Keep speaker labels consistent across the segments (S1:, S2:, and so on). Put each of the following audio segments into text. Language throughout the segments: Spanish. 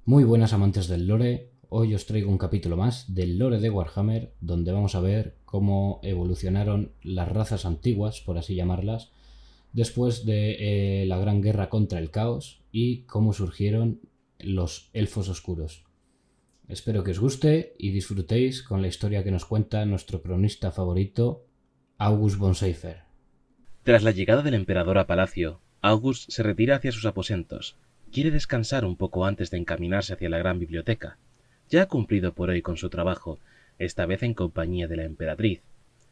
S1: Muy buenas amantes del lore, hoy os traigo un capítulo más del lore de Warhammer, donde vamos a ver cómo evolucionaron las razas antiguas, por así llamarlas, después de la gran guerra contra el caos y cómo surgieron los elfos oscuros. Espero que os guste y disfrutéis con la historia que nos cuenta nuestro cronista favorito, August von Seyffer.
S2: Tras la llegada del emperador a palacio, August se retira hacia sus aposentos. Quiere descansar un poco antes de encaminarse hacia la gran biblioteca. Ya ha cumplido por hoy con su trabajo, esta vez en compañía de la emperatriz.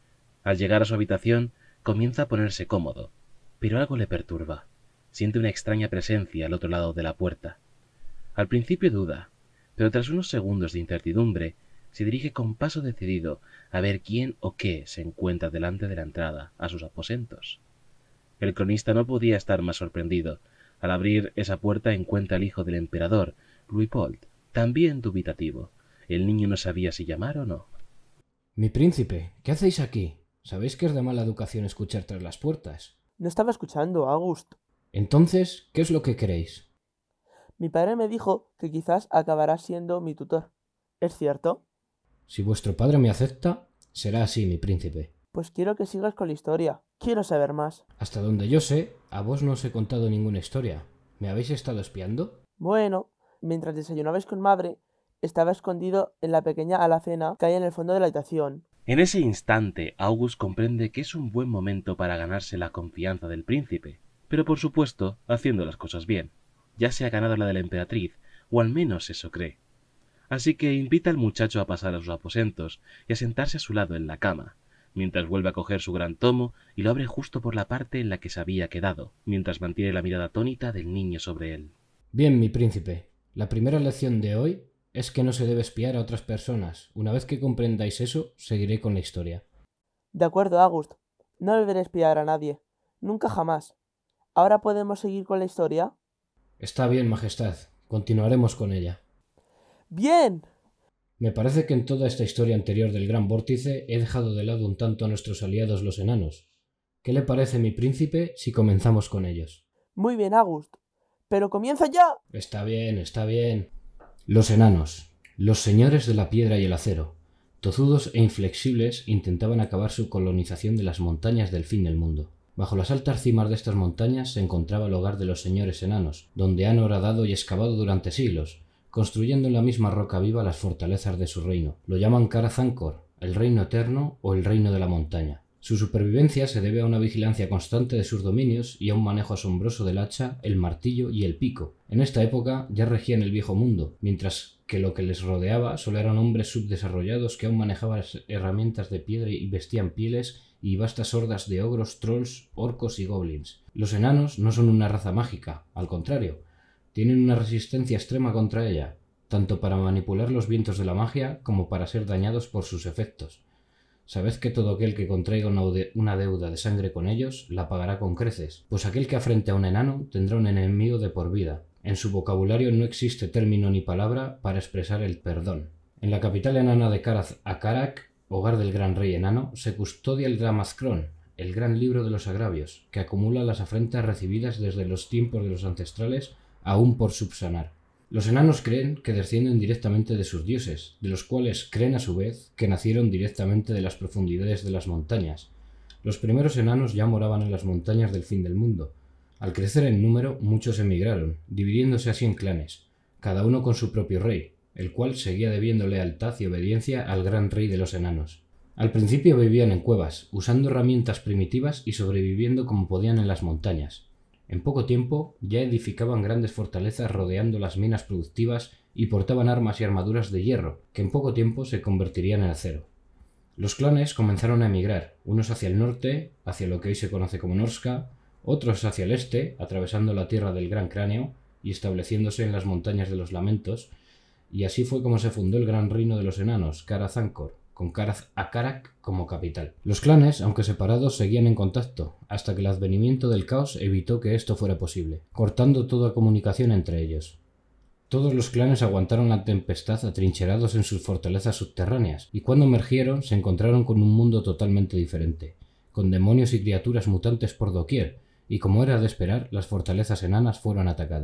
S2: Al llegar a su habitación, comienza a ponerse cómodo, pero algo le perturba. Siente una extraña presencia al otro lado de la puerta. Al principio duda, pero tras unos segundos de incertidumbre, se dirige con paso decidido a ver quién o qué se encuentra delante de la entrada a sus aposentos. El cronista no podía estar más sorprendido. Al abrir esa puerta encuentra al hijo del emperador, Luitpold, también dubitativo. El niño no sabía si llamar o no.
S1: Mi príncipe, ¿qué hacéis aquí? ¿Sabéis que es de mala educación escuchar tras las puertas?
S3: No estaba escuchando, August.
S1: Entonces, ¿qué es lo que queréis?
S3: Mi padre me dijo que quizás acabarás siendo mi tutor. ¿Es cierto?
S1: Si vuestro padre me acepta, será así, mi príncipe.
S3: Pues quiero que sigas con la historia. Quiero saber más.
S1: Hasta donde yo sé, a vos no os he contado ninguna historia. ¿Me habéis estado espiando?
S3: Bueno, mientras desayunabais con madre, estaba escondido en la pequeña alacena que hay en el fondo de la habitación.
S2: En ese instante, August comprende que es un buen momento para ganarse la confianza del príncipe, pero por supuesto, haciendo las cosas bien. Ya se ha ganado la de la emperatriz, o al menos eso cree. Así que invita al muchacho a pasar a sus aposentos y a sentarse a su lado en la cama, mientras vuelve a coger su gran tomo y lo abre justo por la parte en la que se había quedado, mientras mantiene la mirada atónita del niño sobre él.
S1: Bien, mi príncipe. La primera lección de hoy es que no se debe espiar a otras personas. Una vez que comprendáis eso, seguiré con la historia.
S3: De acuerdo, August. No deberé espiar a nadie. Nunca jamás. ¿Ahora podemos seguir con la historia?
S1: Está bien, Majestad. Continuaremos con ella.
S3: ¡Bien!
S1: Me parece que en toda esta historia anterior del Gran Vórtice he dejado de lado un tanto a nuestros aliados los enanos. ¿Qué le parece, mi príncipe, si comenzamos con ellos?
S3: Muy bien, August. ¡Pero comienza ya!
S1: Está bien, está bien. Los enanos, los señores de la piedra y el acero, tozudos e inflexibles, intentaban acabar su colonización de las montañas del fin del mundo. Bajo las altas cimas de estas montañas se encontraba el hogar de los señores enanos, donde han horadado y excavado durante siglos, construyendo en la misma roca viva las fortalezas de su reino. Lo llaman Karaz-Ankor, el reino eterno o el reino de la montaña. Su supervivencia se debe a una vigilancia constante de sus dominios y a un manejo asombroso del hacha, el martillo y el pico. En esta época ya regían el viejo mundo, mientras que lo que les rodeaba solo eran hombres subdesarrollados que aún manejaban herramientas de piedra y vestían pieles y vastas hordas de ogros, trolls, orcos y goblins. Los enanos no son una raza mágica, al contrario, tienen una resistencia extrema contra ella, tanto para manipular los vientos de la magia como para ser dañados por sus efectos. Sabed que todo aquel que contraiga una deuda de sangre con ellos la pagará con creces, pues aquel que afrente a un enano tendrá un enemigo de por vida. En su vocabulario no existe término ni palabra para expresar el perdón. En la capital enana de Karaz-Akarak, hogar del gran rey enano, se custodia el Dramazkron, el gran libro de los agravios, que acumula las afrentas recibidas desde los tiempos de los ancestrales aún por subsanar. Los enanos creen que descienden directamente de sus dioses, de los cuales creen a su vez que nacieron directamente de las profundidades de las montañas. Los primeros enanos ya moraban en las montañas del fin del mundo. Al crecer en número, muchos emigraron, dividiéndose así en clanes, cada uno con su propio rey, el cual seguía debiendo lealtad y obediencia al gran rey de los enanos. Al principio vivían en cuevas, usando herramientas primitivas y sobreviviendo como podían en las montañas. En poco tiempo ya edificaban grandes fortalezas rodeando las minas productivas y portaban armas y armaduras de hierro, que en poco tiempo se convertirían en acero. Los clanes comenzaron a emigrar, unos hacia el norte, hacia lo que hoy se conoce como Norska, otros hacia el este, atravesando la tierra del Gran Cráneo y estableciéndose en las montañas de los Lamentos, y así fue como se fundó el gran reino de los enanos, Karaz-Ankor, con Karaz-Akarak como capital. Los clanes, aunque separados, seguían en contacto, hasta que el advenimiento del caos evitó que esto fuera posible, cortando toda comunicación entre ellos. Todos los clanes aguantaron la tempestad atrincherados en sus fortalezas subterráneas, y cuando emergieron se encontraron con un mundo totalmente diferente, con demonios y criaturas mutantes por doquier, y como era de esperar, las fortalezas enanas fueron atacadas.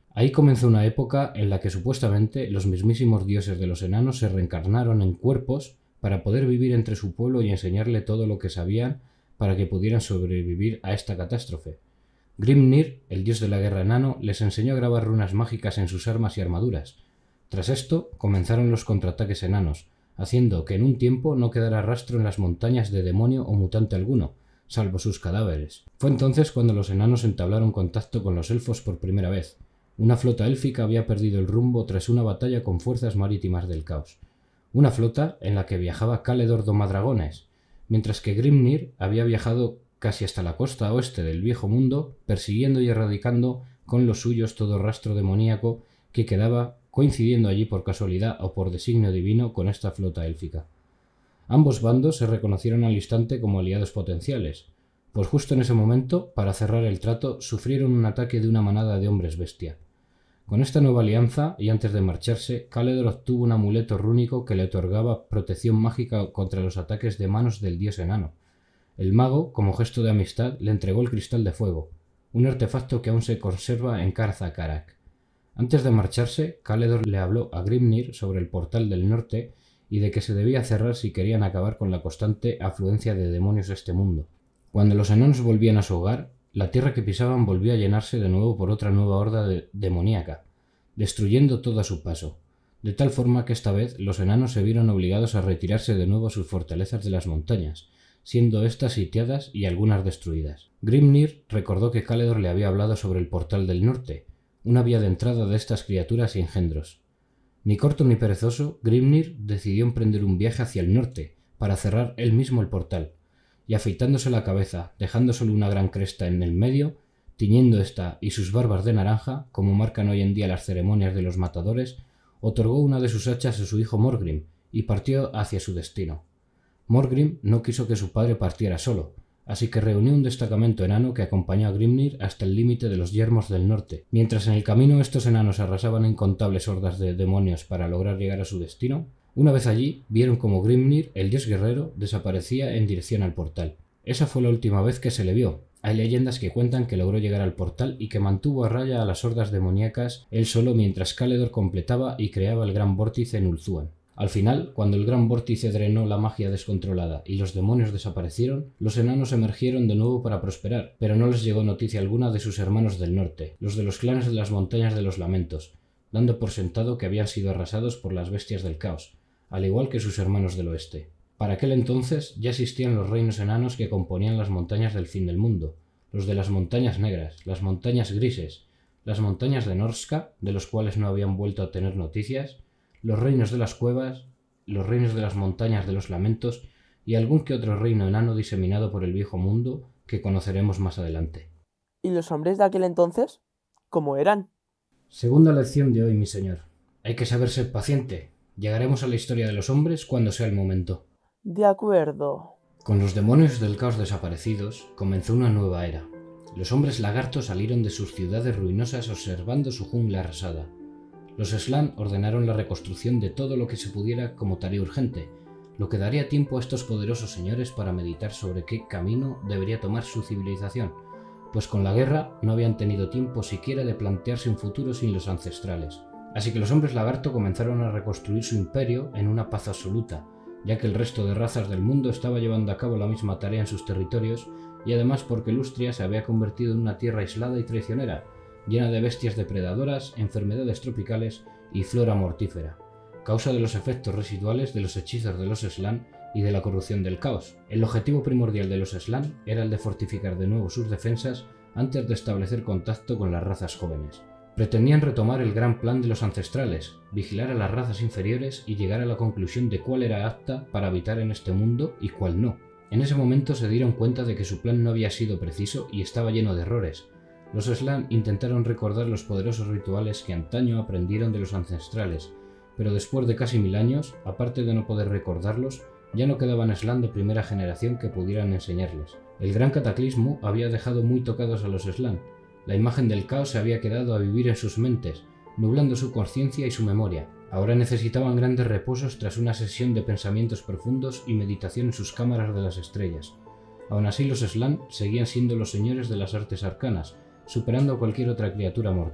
S1: Ahí comenzó una época en la que supuestamente los mismísimos dioses de los enanos se reencarnaron en cuerpos para poder vivir entre su pueblo y enseñarle todo lo que sabían para que pudieran sobrevivir a esta catástrofe. Grimnir, el dios de la guerra enano, les enseñó a grabar runas mágicas en sus armas y armaduras. Tras esto, comenzaron los contraataques enanos, haciendo que en un tiempo no quedara rastro en las montañas de demonio o mutante alguno, salvo sus cadáveres. Fue entonces cuando los enanos entablaron contacto con los elfos por primera vez. Una flota élfica había perdido el rumbo tras una batalla con fuerzas marítimas del caos. Una flota en la que viajaba Caledor Domadragones, mientras que Grimnir había viajado casi hasta la costa oeste del viejo mundo, persiguiendo y erradicando con los suyos todo rastro demoníaco que quedaba, coincidiendo allí por casualidad o por designio divino con esta flota élfica. Ambos bandos se reconocieron al instante como aliados potenciales, pues justo en ese momento, para cerrar el trato, sufrieron un ataque de una manada de hombres bestia. Con esta nueva alianza, y antes de marcharse, Caledor obtuvo un amuleto rúnico que le otorgaba protección mágica contra los ataques de manos del dios enano. El mago, como gesto de amistad, le entregó el cristal de fuego, un artefacto que aún se conserva en Karza-Karak. Antes de marcharse, Caledor le habló a Grimnir sobre el portal del norte y de que se debía cerrar si querían acabar con la constante afluencia de demonios a este mundo. Cuando los enanos volvían a su hogar, la tierra que pisaban volvió a llenarse de nuevo por otra nueva horda demoníaca, destruyendo todo a su paso, de tal forma que esta vez los enanos se vieron obligados a retirarse de nuevo a sus fortalezas de las montañas, siendo éstas sitiadas y algunas destruidas. Grimnir recordó que Caledor le había hablado sobre el portal del norte, una vía de entrada de estas criaturas y engendros. Ni corto ni perezoso, Grimnir decidió emprender un viaje hacia el norte, para cerrar él mismo el portal, y afeitándose la cabeza, dejando solo una gran cresta en el medio, tiñendo esta y sus barbas de naranja, como marcan hoy en día las ceremonias de los matadores, otorgó una de sus hachas a su hijo Morgrim y partió hacia su destino. Morgrim no quiso que su padre partiera solo, así que reunió un destacamento enano que acompañó a Grimnir hasta el límite de los yermos del norte. Mientras en el camino estos enanos arrasaban incontables hordas de demonios para lograr llegar a su destino, una vez allí vieron como Grimnir, el dios guerrero, desaparecía en dirección al portal. Esa fue la última vez que se le vio. Hay leyendas que cuentan que logró llegar al portal y que mantuvo a raya a las hordas demoníacas él solo mientras Caledor completaba y creaba el gran vórtice en Ulthuan. Al final, cuando el gran vórtice drenó la magia descontrolada y los demonios desaparecieron, los enanos emergieron de nuevo para prosperar, pero no les llegó noticia alguna de sus hermanos del norte, los de los clanes de las montañas de los lamentos, dando por sentado que habían sido arrasados por las bestias del caos, al igual que sus hermanos del oeste. Para aquel entonces ya existían los reinos enanos que componían las montañas del fin del mundo, los de las montañas negras, las montañas grises, las montañas de Norska, de los cuales no habían vuelto a tener noticias, los reinos de las cuevas, los reinos de las montañas de los lamentos y algún que otro reino enano diseminado por el viejo mundo que conoceremos más adelante.
S3: ¿Y los hombres de aquel entonces? ¿Cómo eran?
S1: Segunda lección de hoy, mi señor. Hay que saber ser paciente. Llegaremos a la historia de los hombres cuando sea el momento.
S3: De acuerdo.
S1: Con los demonios del caos desaparecidos, comenzó una nueva era. Los hombres lagartos salieron de sus ciudades ruinosas observando su jungla arrasada. Los Slann ordenaron la reconstrucción de todo lo que se pudiera como tarea urgente, lo que daría tiempo a estos poderosos señores para meditar sobre qué camino debería tomar su civilización, pues con la guerra no habían tenido tiempo siquiera de plantearse un futuro sin los ancestrales. Así que los hombres lagarto comenzaron a reconstruir su imperio en una paz absoluta, ya que el resto de razas del mundo estaba llevando a cabo la misma tarea en sus territorios, y además porque Lustria se había convertido en una tierra aislada y traicionera, llena de bestias depredadoras, enfermedades tropicales y flora mortífera, causa de los efectos residuales de los hechizos de los Slann y de la corrupción del caos. El objetivo primordial de los Slann era el de fortificar de nuevo sus defensas antes de establecer contacto con las razas jóvenes. Pretendían retomar el gran plan de los ancestrales, vigilar a las razas inferiores y llegar a la conclusión de cuál era apta para habitar en este mundo y cuál no. En ese momento se dieron cuenta de que su plan no había sido preciso y estaba lleno de errores. Los Slann intentaron recordar los poderosos rituales que antaño aprendieron de los ancestrales, pero después de casi 1000 años, aparte de no poder recordarlos, ya no quedaban Slann de primera generación que pudieran enseñarles. El gran cataclismo había dejado muy tocados a los Slann. La imagen del caos se había quedado a vivir en sus mentes, nublando su conciencia y su memoria. Ahora necesitaban grandes reposos tras una sesión de pensamientos profundos y meditación en sus cámaras de las estrellas. Aún así, los Slann seguían siendo los señores de las artes arcanas, superando a cualquier otra criatura mortal.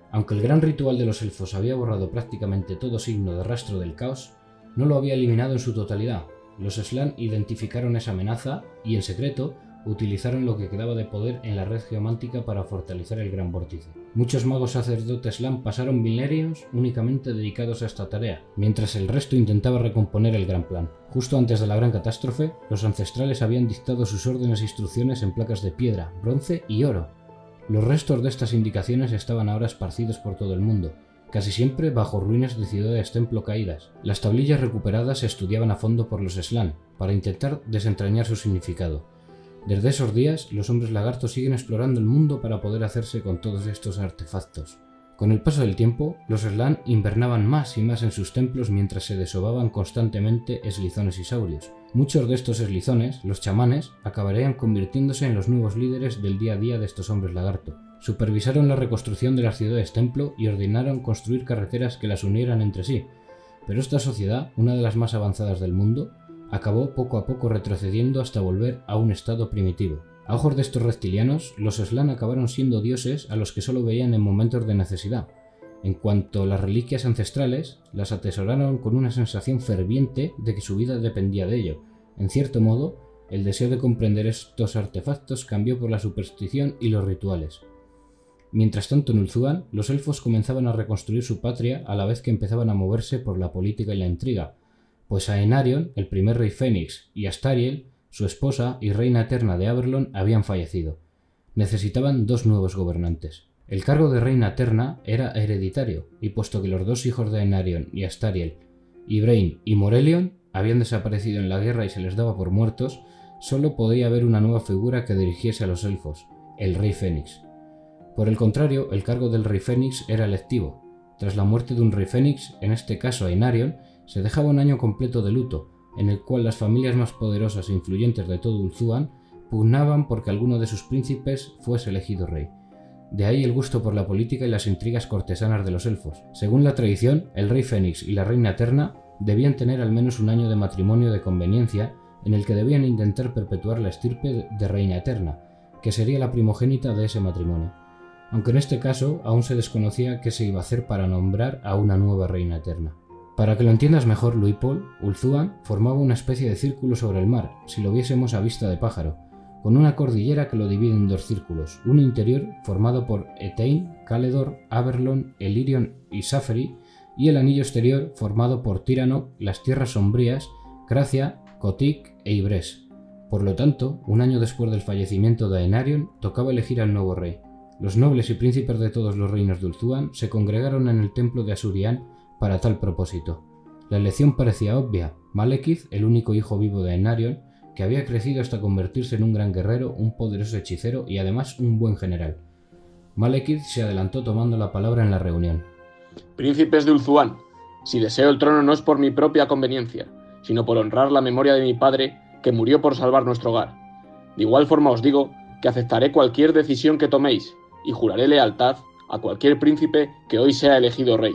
S1: Aunque el gran ritual de los elfos había borrado prácticamente todo signo de rastro del caos, no lo había eliminado en su totalidad. Los Slann identificaron esa amenaza y, en secreto, utilizaron lo que quedaba de poder en la red geomántica para fortalecer el gran vórtice. Muchos magos sacerdotes Slann pasaron milenios únicamente dedicados a esta tarea, mientras el resto intentaba recomponer el gran plan. Justo antes de la gran catástrofe, los ancestrales habían dictado sus órdenes e instrucciones en placas de piedra, bronce y oro. Los restos de estas indicaciones estaban ahora esparcidos por todo el mundo, casi siempre bajo ruinas de ciudades templo caídas. Las tablillas recuperadas se estudiaban a fondo por los Slann, para intentar desentrañar su significado. Desde esos días, los hombres lagartos siguen explorando el mundo para poder hacerse con todos estos artefactos. Con el paso del tiempo, los Slann invernaban más y más en sus templos mientras se desovaban constantemente eslizones y saurios. Muchos de estos eslizones, los chamanes, acabarían convirtiéndose en los nuevos líderes del día a día de estos hombres lagarto. Supervisaron la reconstrucción de las ciudades templo y ordenaron construir carreteras que las unieran entre sí. Pero esta sociedad, una de las más avanzadas del mundo, acabó poco a poco retrocediendo hasta volver a un estado primitivo. A ojos de estos reptilianos, los Slann acabaron siendo dioses a los que solo veían en momentos de necesidad. En cuanto a las reliquias ancestrales, las atesoraron con una sensación ferviente de que su vida dependía de ello. En cierto modo, el deseo de comprender estos artefactos cambió por la superstición y los rituales. Mientras tanto, en Ulthuan, los elfos comenzaban a reconstruir su patria a la vez que empezaban a moverse por la política y la intriga, pues a Aenarion, el primer rey Fénix, y a Astariel, su esposa y reina eterna de Aberlon, habían fallecido. Necesitaban dos nuevos gobernantes. El cargo de reina eterna era hereditario, y puesto que los dos hijos de Aenarion y Astariel, Ybraine y Morelion, habían desaparecido en la guerra y se les daba por muertos, solo podía haber una nueva figura que dirigiese a los elfos, el rey Fénix. Por el contrario, el cargo del rey Fénix era electivo. Tras la muerte de un rey Fénix, en este caso Aenarion, se dejaba un año completo de luto, en el cual las familias más poderosas e influyentes de todo Ulthuan pugnaban porque alguno de sus príncipes fuese elegido rey. De ahí el gusto por la política y las intrigas cortesanas de los elfos. Según la tradición, el rey Fénix y la reina eterna debían tener al menos un año de matrimonio de conveniencia en el que debían intentar perpetuar la estirpe de reina eterna, que sería la primogénita de ese matrimonio. Aunque en este caso aún se desconocía qué se iba a hacer para nombrar a una nueva reina eterna. Para que lo entiendas mejor, Luitpold, Ulthuan formaba una especie de círculo sobre el mar, si lo viésemos a vista de pájaro, con una cordillera que lo divide en dos círculos, uno interior formado por Etain, Caledor, Aberlon, Elirion y Saferi, y el anillo exterior formado por Tiranoc, las tierras sombrías, Cracia, Kotik e Ibres. Por lo tanto, un año después del fallecimiento de Aenarion, tocaba elegir al nuevo rey. Los nobles y príncipes de todos los reinos de Ulthuan se congregaron en el templo de Asurian para tal propósito. La elección parecía obvia. Malekith, el único hijo vivo de Aenarion, que había crecido hasta convertirse en un gran guerrero, un poderoso hechicero y además un buen general. Malekith se adelantó tomando la palabra en la reunión.
S4: Príncipes de Ulthuan, si deseo el trono no es por mi propia conveniencia, sino por honrar la memoria de mi padre, que murió por salvar nuestro hogar. De igual forma os digo que aceptaré cualquier decisión que toméis, y juraré lealtad a cualquier príncipe que hoy sea elegido rey.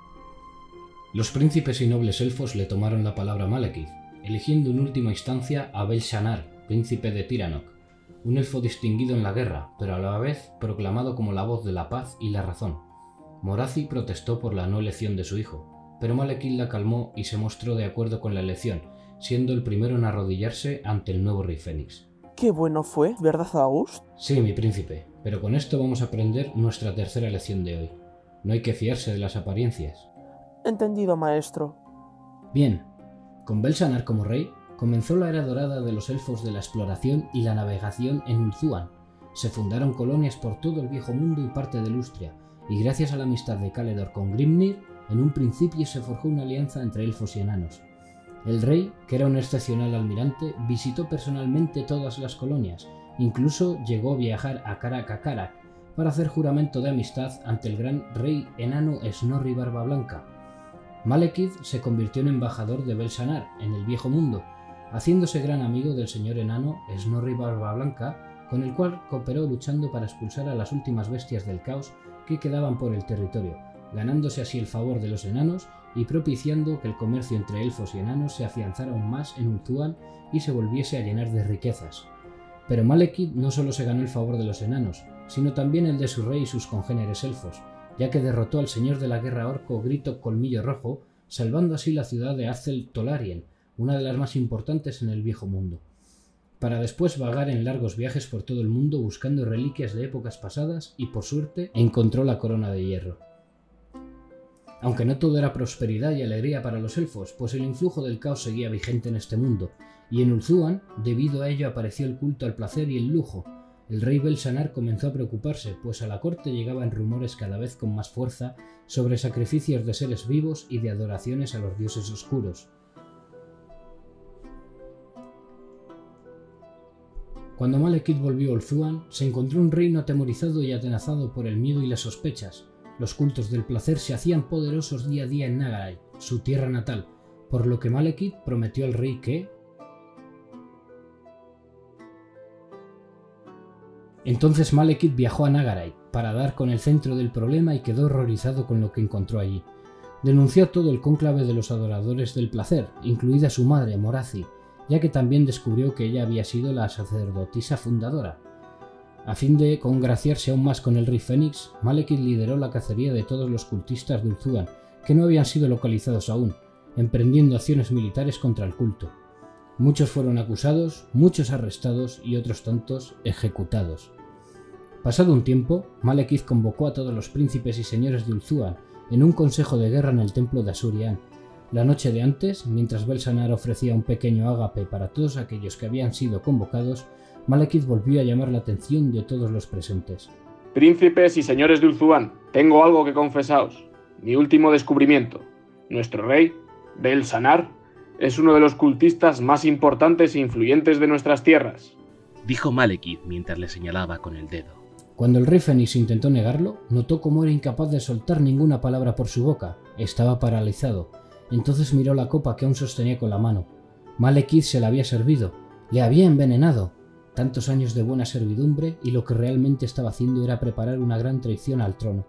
S1: Los príncipes y nobles elfos le tomaron la palabra a Malekith, eligiendo en última instancia a Bel-Shanar, príncipe de Tiranoc, un elfo distinguido en la guerra, pero a la vez proclamado como la voz de la paz y la razón. Morathi protestó por la no elección de su hijo, pero Malekith la calmó y se mostró de acuerdo con la elección, siendo el primero en arrodillarse ante el nuevo rey Fénix.
S3: Qué bueno fue, ¿verdad, August?
S1: Sí, mi príncipe, pero con esto vamos a aprender nuestra tercera lección de hoy. No hay que fiarse de las apariencias.
S3: Entendido, maestro.
S1: Bien, con Bel-Shanar como rey, comenzó la era dorada de los elfos de la exploración y la navegación en Ulthuan. Se fundaron colonias por todo el viejo mundo y parte de Lustria, y gracias a la amistad de Caledor con Grimnir, en un principio se forjó una alianza entre elfos y enanos. El rey, que era un excepcional almirante, visitó personalmente todas las colonias, incluso llegó a viajar a Karak para hacer juramento de amistad ante el gran rey enano Snorri Barbablanca. Malekith se convirtió en embajador de Bel-Shanar en el viejo mundo, haciéndose gran amigo del señor enano Snorri Barbablanca, con el cual cooperó luchando para expulsar a las últimas bestias del caos que quedaban por el territorio, ganándose así el favor de los enanos y propiciando que el comercio entre elfos y enanos se afianzara aún más en Ulthuan y se volviese a llenar de riquezas. Pero Malekith no solo se ganó el favor de los enanos, sino también el de su rey y sus congéneres elfos, ya que derrotó al señor de la guerra orco Grito Colmillo Rojo, salvando así la ciudad de Azel Tolarien, una de las más importantes en el Viejo Mundo, para después vagar en largos viajes por todo el mundo buscando reliquias de épocas pasadas y, por suerte, encontró la corona de hierro. Aunque no todo era prosperidad y alegría para los elfos, pues el influjo del caos seguía vigente en este mundo, y en Ulthuan, debido a ello, apareció el culto al placer y el lujo. El rey Belsanar comenzó a preocuparse, pues a la corte llegaban rumores cada vez con más fuerza sobre sacrificios de seres vivos y de adoraciones a los dioses oscuros. Cuando Malekith volvió a Ulthuan, se encontró un reino atemorizado y atenazado por el miedo y las sospechas. Los cultos del placer se hacían poderosos día a día en Nagarai, su tierra natal, por lo que Malekith prometió al rey que... Entonces Malekith viajó a Nagarai para dar con el centro del problema y quedó horrorizado con lo que encontró allí. Denunció todo el cónclave de los adoradores del placer, incluida su madre, Morathi, ya que también descubrió que ella había sido la sacerdotisa fundadora. A fin de congraciarse aún más con el rey Fénix, Malekith lideró la cacería de todos los cultistas de Ulthuan, que no habían sido localizados aún, emprendiendo acciones militares contra el culto. Muchos fueron acusados, muchos arrestados y otros tantos ejecutados. Pasado un tiempo, Malekith convocó a todos los príncipes y señores de Ulthuan en un consejo de guerra en el templo de Asuryan. La noche de antes, mientras Belsanar ofrecía un pequeño ágape para todos aquellos que habían sido convocados, Malekith volvió a llamar la atención de todos los presentes.
S4: Príncipes y señores de Ulthuan, tengo algo que confesaos. Mi último descubrimiento. Nuestro rey, Belsanar, es uno de los cultistas más importantes e influyentes de nuestras tierras,
S2: dijo Malekith mientras le señalaba con el dedo.
S1: Cuando el rey Fénix intentó negarlo, notó cómo era incapaz de soltar ninguna palabra por su boca. Estaba paralizado. Entonces miró la copa que aún sostenía con la mano. Malekith se la había servido. Le había envenenado. Tantos años de buena servidumbre y lo que realmente estaba haciendo era preparar una gran traición al trono.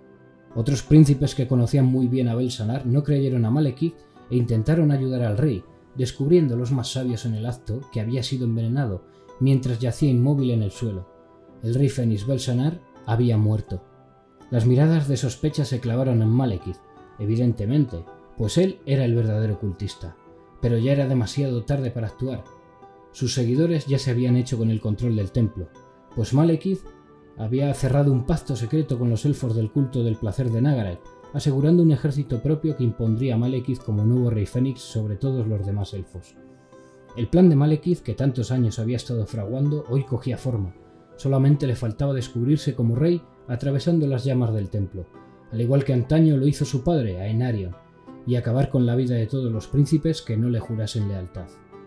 S1: Otros príncipes que conocían muy bien a Belsanar no creyeron a Malekith e intentaron ayudar al rey, descubriendo los más sabios en el acto que había sido envenenado mientras yacía inmóvil en el suelo. El rey Fénix Belsanar había muerto. Las miradas de sospecha se clavaron en Malekith, evidentemente, pues él era el verdadero cultista, pero ya era demasiado tarde para actuar. Sus seguidores ya se habían hecho con el control del templo, pues Malekith había cerrado un pacto secreto con los elfos del culto del placer de Nagarai, asegurando un ejército propio que impondría a Malekith como nuevo rey Fénix sobre todos los demás elfos. El plan de Malekith, que tantos años había estado fraguando, hoy cogía forma. Solamente le faltaba descubrirse como rey atravesando las llamas del templo, al igual que antaño lo hizo su padre, Aenarion, y acabar con la vida de todos los príncipes que no le jurasen lealtad.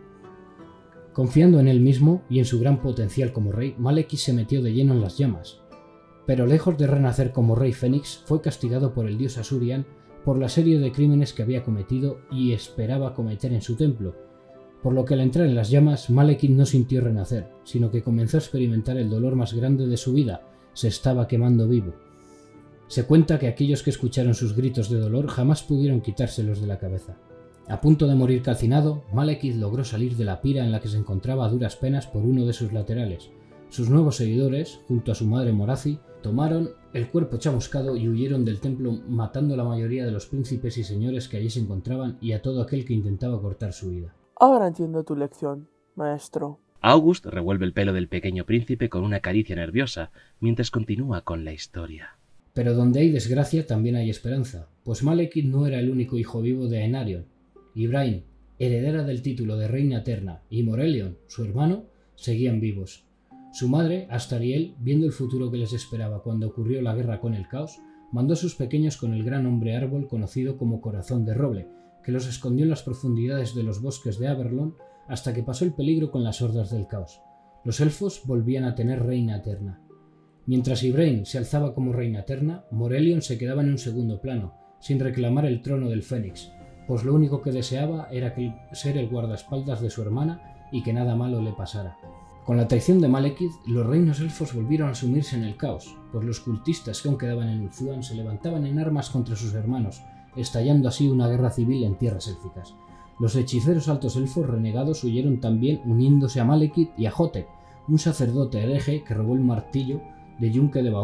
S1: Confiando en él mismo y en su gran potencial como rey, Malekith se metió de lleno en las llamas. Pero lejos de renacer como rey Fénix, fue castigado por el dios Asuryan por la serie de crímenes que había cometido y esperaba cometer en su templo, por lo que al entrar en las llamas, Malekith no sintió renacer, sino que comenzó a experimentar el dolor más grande de su vida. Se estaba quemando vivo. Se cuenta que aquellos que escucharon sus gritos de dolor jamás pudieron quitárselos de la cabeza. A punto de morir calcinado, Malekith logró salir de la pira en la que se encontraba a duras penas por uno de sus laterales. Sus nuevos seguidores, junto a su madre Morathi, tomaron el cuerpo chamuscado y huyeron del templo, matando a la mayoría de los príncipes y señores que allí se encontraban y a todo aquel que intentaba cortar su vida.
S3: Ahora entiendo tu lección, maestro.
S2: August revuelve el pelo del pequeño príncipe con una caricia nerviosa mientras continúa con la historia.
S1: Pero donde hay desgracia también hay esperanza, pues Malekith no era el único hijo vivo de Aenarion. Ibraine, heredera del título de reina eterna, y Morelion, su hermano, seguían vivos. Su madre, Astariel, viendo el futuro que les esperaba cuando ocurrió la guerra con el caos, mandó a sus pequeños con el gran hombre árbol conocido como Corazón de Roble, que los escondió en las profundidades de los bosques de Averlon hasta que pasó el peligro con las hordas del caos. Los elfos volvían a tener reina eterna. Mientras Ibraine se alzaba como reina eterna, Morelion se quedaba en un segundo plano, sin reclamar el trono del Fénix, pues lo único que deseaba era ser el guardaespaldas de su hermana y que nada malo le pasara. Con la traición de Malekith, los reinos elfos volvieron a sumirse en el caos, pues los cultistas que aún quedaban en Ulthuan se levantaban en armas contra sus hermanos, estallando así una guerra civil en tierras élficas. Los hechiceros altos elfos renegados huyeron también, uniéndose a Malekith y a Hotep, un sacerdote hereje que robó el martillo de Yunque de Baúl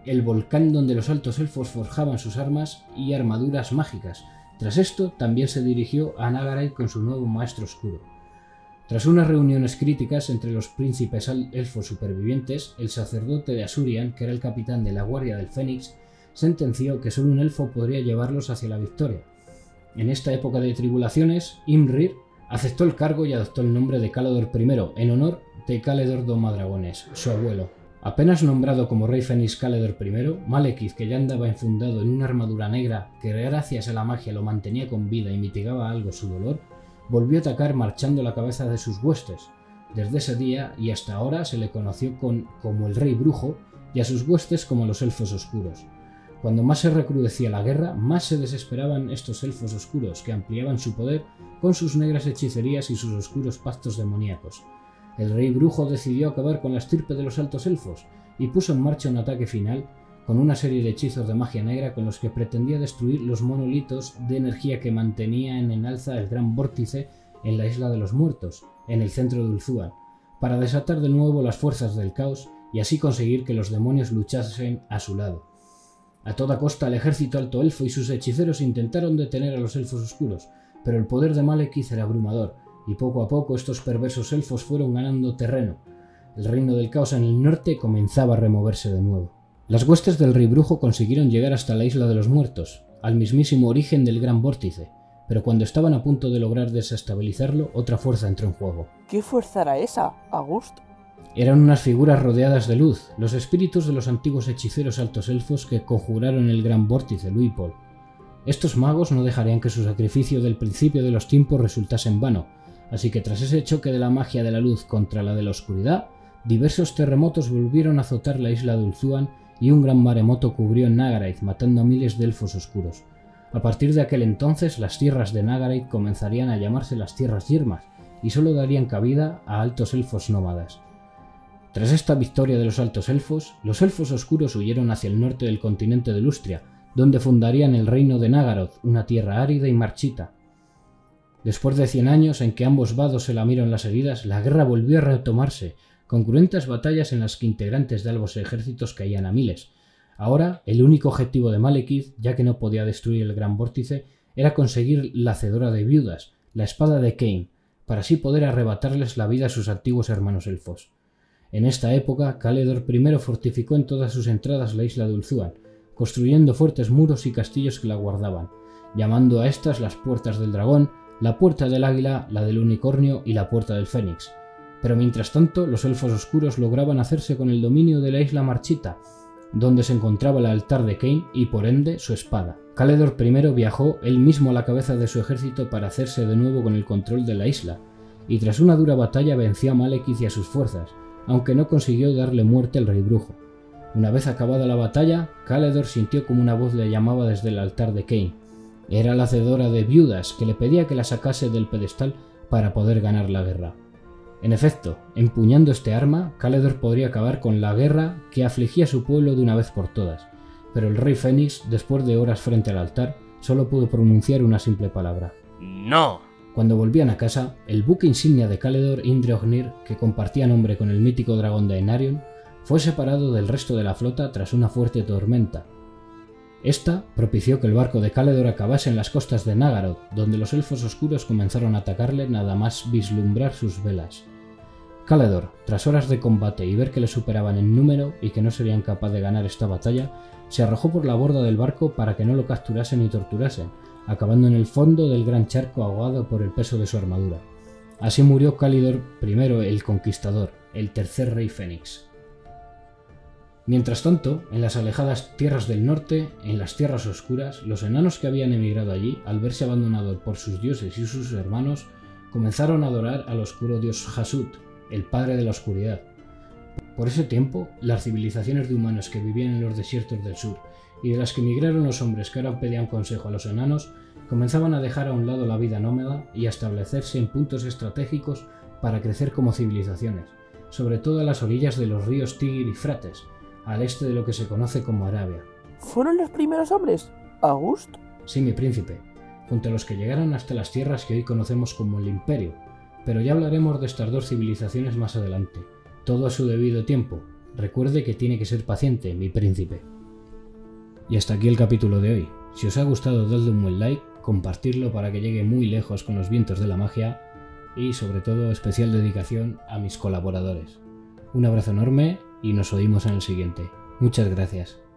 S1: el volcán donde los altos elfos forjaban sus armas y armaduras mágicas. Tras esto, también se dirigió a Nagarite con su nuevo maestro oscuro. Tras unas reuniones críticas entre los príncipes elfos supervivientes, el sacerdote de Asurian, que era el capitán de la Guardia del Fénix, sentenció que solo un elfo podría llevarlos hacia la victoria. En esta época de tribulaciones, Imrir aceptó el cargo y adoptó el nombre de Caledor I, en honor de Caledor Domadragones, su abuelo. Apenas nombrado como rey Fénix Caledor I, Malekith, que ya andaba enfundado en una armadura negra que gracias a la magia lo mantenía con vida y mitigaba algo su dolor, volvió a atacar marchando la cabeza de sus huestes. Desde ese día y hasta ahora se le conoció como el Rey Brujo y a sus huestes como los Elfos Oscuros. Cuando más se recrudecía la guerra, más se desesperaban estos Elfos Oscuros, que ampliaban su poder con sus negras hechicerías y sus oscuros pactos demoníacos. El Rey Brujo decidió acabar con la estirpe de los Altos Elfos y puso en marcha un ataque final con una serie de hechizos de magia negra con los que pretendía destruir los monolitos de energía que mantenían en alza el Gran Vórtice en la Isla de los Muertos, en el centro de Ulthuan, para desatar de nuevo las fuerzas del caos y así conseguir que los demonios luchasen a su lado. A toda costa el ejército alto elfo y sus hechiceros intentaron detener a los elfos oscuros, pero el poder de Malekith era abrumador, y poco a poco estos perversos elfos fueron ganando terreno. El reino del caos en el norte comenzaba a removerse de nuevo. Las huestes del Rey Brujo consiguieron llegar hasta la Isla de los Muertos, al mismísimo origen del Gran Vórtice, pero cuando estaban a punto de lograr desestabilizarlo, otra fuerza entró en juego.
S3: ¿Qué fuerza era esa, August?
S1: Eran unas figuras rodeadas de luz, los espíritus de los antiguos hechiceros altos elfos que conjuraron el Gran Vórtice, Luipol. Estos magos no dejarían que su sacrificio del principio de los tiempos resultase en vano, así que tras ese choque de la magia de la luz contra la de la oscuridad, diversos terremotos volvieron a azotar la isla de Ulthuan y un gran maremoto cubrió Nagarite, matando a miles de elfos oscuros. A partir de aquel entonces, las tierras de Nagarite comenzarían a llamarse las Tierras Yermas y solo darían cabida a altos elfos nómadas. Tras esta victoria de los altos elfos, los elfos oscuros huyeron hacia el norte del continente de Lustria, donde fundarían el reino de Nagaroth, una tierra árida y marchita. Después de 100 años en que ambos vados se lamieron las heridas, la guerra volvió a retomarse, con cruentas batallas en las que integrantes de ambos ejércitos caían a miles. Ahora, el único objetivo de Malekith, ya que no podía destruir el Gran Vórtice, era conseguir la Cedora de Viudas, la espada de Cain, para así poder arrebatarles la vida a sus antiguos hermanos elfos. En esta época, Caledor I fortificó en todas sus entradas la isla de Ulthuan, construyendo fuertes muros y castillos que la guardaban, llamando a estas las Puertas del Dragón, la Puerta del Águila, la del Unicornio y la Puerta del Fénix. Pero mientras tanto, los elfos oscuros lograban hacerse con el dominio de la isla marchita, donde se encontraba el altar de Cain y por ende su espada. Caledor I viajó él mismo a la cabeza de su ejército para hacerse de nuevo con el control de la isla, y tras una dura batalla venció a Malekith y a sus fuerzas, aunque no consiguió darle muerte al Rey Brujo. Una vez acabada la batalla, Caledor sintió como una voz le llamaba desde el altar de Cain. Era la Cedora de Viudas, que le pedía que la sacase del pedestal para poder ganar la guerra. En efecto, empuñando este arma, Caledor podría acabar con la guerra que afligía a su pueblo de una vez por todas, pero el Rey Fénix, después de horas frente al altar, solo pudo pronunciar una simple palabra:
S2: ¡No!
S1: Cuando volvían a casa, el buque insignia de Caledor, Indreognir, que compartía nombre con el mítico dragón de Enarion, fue separado del resto de la flota tras una fuerte tormenta. Esta propició que el barco de Caledor acabase en las costas de Nagaroth, donde los elfos oscuros comenzaron a atacarle nada más vislumbrar sus velas. Caledor, tras horas de combate y ver que le superaban en número y que no serían capaces de ganar esta batalla, se arrojó por la borda del barco para que no lo capturasen ni torturasen, acabando en el fondo del gran charco ahogado por el peso de su armadura. Así murió Caledor I el Conquistador, el tercer Rey Fénix. Mientras tanto, en las alejadas tierras del norte, en las tierras oscuras, los enanos que habían emigrado allí, al verse abandonados por sus dioses y sus hermanos, comenzaron a adorar al oscuro dios Hasut, el padre de la oscuridad. Por ese tiempo, las civilizaciones de humanos que vivían en los desiertos del sur y de las que emigraron los hombres que ahora pedían consejo a los enanos, comenzaban a dejar a un lado la vida nómada y a establecerse en puntos estratégicos para crecer como civilizaciones, sobre todo a las orillas de los ríos Tigris y Frates, al este de lo que se conoce como Arabia.
S3: ¿Fueron los primeros hombres, August?
S1: Sí, mi príncipe, junto a los que llegaron hasta las tierras que hoy conocemos como el Imperio, pero ya hablaremos de estas dos civilizaciones más adelante, todo a su debido tiempo, Recuerde que tiene que ser paciente, mi príncipe. Y hasta aquí el capítulo de hoy. Si os ha gustado, dadle un buen like, compartirlo para que llegue muy lejos con los vientos de la magia y sobre todo especial dedicación a mis colaboradores. Un abrazo enorme y nos oímos en el siguiente. Muchas gracias.